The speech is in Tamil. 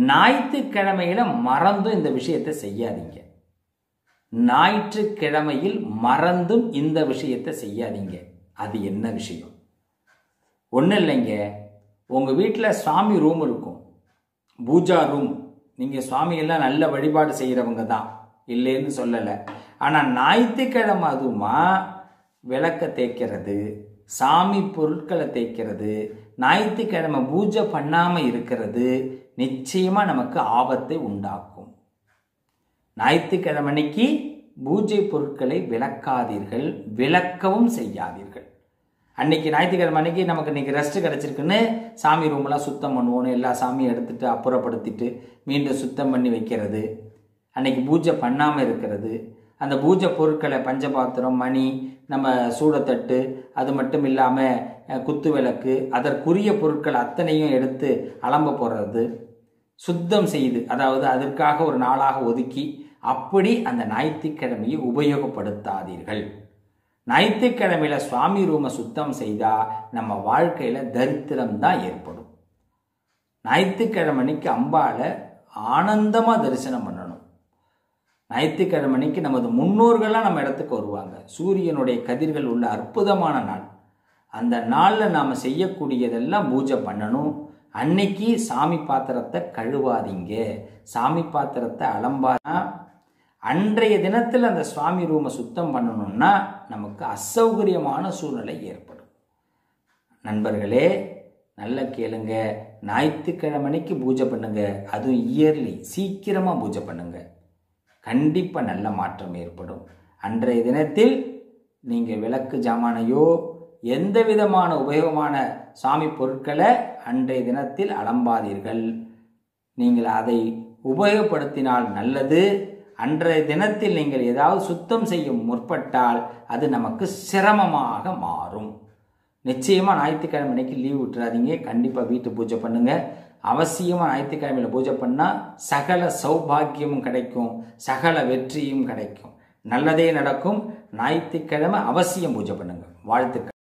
ஞாயிற்றுக்கிழமையில மறந்தும் இந்த விஷயத்தை செய்யாதீங்க. ஞாயிற்றுக்கிழமையில் மறந்தும் இந்த விஷயத்தை செய்யாதீங்க. அது என்ன விஷயம்? ஒன்றும் இல்லைங்க. உங்கள் வீட்டில் சுவாமி ரூம் இருக்கும், பூஜா ரூம். நீங்கள் சுவாமியெல்லாம் நல்ல வழிபாடு செய்கிறவங்க தான், இல்லைன்னு சொல்லலை. ஆனால் ஞாயிற்றுக்கிழமை அதுவுமா விளக்க தேய்க்கிறது, சாமி பொருட்களை தேய்க்கிறது, ஞாயிற்றுக்கிழமை பூஜை பண்ணாமல் இருக்கிறது நிச்சயமாக நமக்கு ஆபத்தை உண்டாக்கும். ஞாயிற்றுக்கிழமைக்கு பூஜை பொருட்களை விளக்காதீர்கள், விளக்கவும் செய்யாதீர்கள். அன்னைக்கு ஞாயிற்றுக்கிழமை அன்னைக்கு நமக்கு இன்னைக்கு ரெஸ்ட் கிடச்சிருக்குன்னு சாமி ரூமெல்லாம் சுத்தம் பண்ணுவோன்னு எல்லா சாமியும் எடுத்துட்டு அப்புறப்படுத்திட்டு மீண்டும் சுத்தம் பண்ணி வைக்கிறது, அன்னைக்கு பூஜை பண்ணாமல் இருக்கிறது, அந்த பூஜை பொருட்களை பஞ்சபாத்திரம், மணி, நம்ம சூடத்தட்டு, அது மட்டும் இல்லாமல் குத்து விளக்கு, அதற்குரிய பொருட்கள் அத்தனையும் எடுத்து அலம்ப போடுறது, சுத்தம் செய்து, அதாவது அதற்காக ஒரு நாளாக ஒதுக்கி அப்படி அந்த ஞாயிற்றுக்கிழமையை உபயோகப்படுத்தாதீர்கள். ஞாயிற்றுக்கிழமையில சுவாமி ரூமை சுத்தம் செய்தா நம்ம வாழ்க்கையில தரித்திரம் தான் ஏற்படும். ஞாயிற்றுக்கிழமைக்கு அம்பாளை ஆனந்தமா தரிசனம் பண்ணணும். ஞாயிற்றுக்கிழமைக்கு நமது முன்னோர்கள்லாம் நம்ம இடத்துக்கு வருவாங்க. சூரியனுடைய கதிர்கள் உள்ள அற்புதமான நாள். அந்த நாளில் நாம் செய்யக்கூடியதெல்லாம் பூஜை பண்ணணும். அன்னைக்கு சாமி பாத்திரத்தை கழுவாதீங்க, சாமி பாத்திரத்தை அலம்பானா. அன்றைய தினத்தில் அந்த சுவாமி ரூமை சுத்தம் பண்ணணும்னா நமக்கு அசௌகரியமான சூழ்நிலை ஏற்படும். நண்பர்களே, நல்ல கேளுங்க. ஞாயிற்றுக்கிழமைக்கு பூஜை பண்ணுங்க, அதுவும் இயர்லி சீக்கிரமாக பூஜை பண்ணுங்க. கண்டிப்பாக நல்ல மாற்றம் ஏற்படும். அன்றைய தினத்தில் நீங்கள் விளக்கு ஜாமானையோ எந்த விதமான உபயோகமான சாமி பொருட்களை அன்றைய தினத்தில் அலம்பாதீர்கள். நீங்கள் அதை உபயோகப்படுத்தினால் நல்லது. அன்றைய தினத்தில் நீங்கள் ஏதாவது சுத்தம் செய்ய முற்பட்டால் அது நமக்கு சிரமமாக மாறும். நிச்சயமாக ஞாயிற்றுக்கிழமைக்கு லீவ் விட்டுறாதீங்க. கண்டிப்பாக வீட்டு பூஜை பண்ணுங்க. அவசியமாக ஞாயிற்றுக்கிழமையில் பூஜை பண்ணால் சகல சௌபாகியமும் கிடைக்கும், சகல வெற்றியும் கிடைக்கும், நல்லதே நடக்கும். ஞாயிற்றுக்கிழமை அவசியம் பூஜை பண்ணுங்க. வாழ்த்துக்கள்.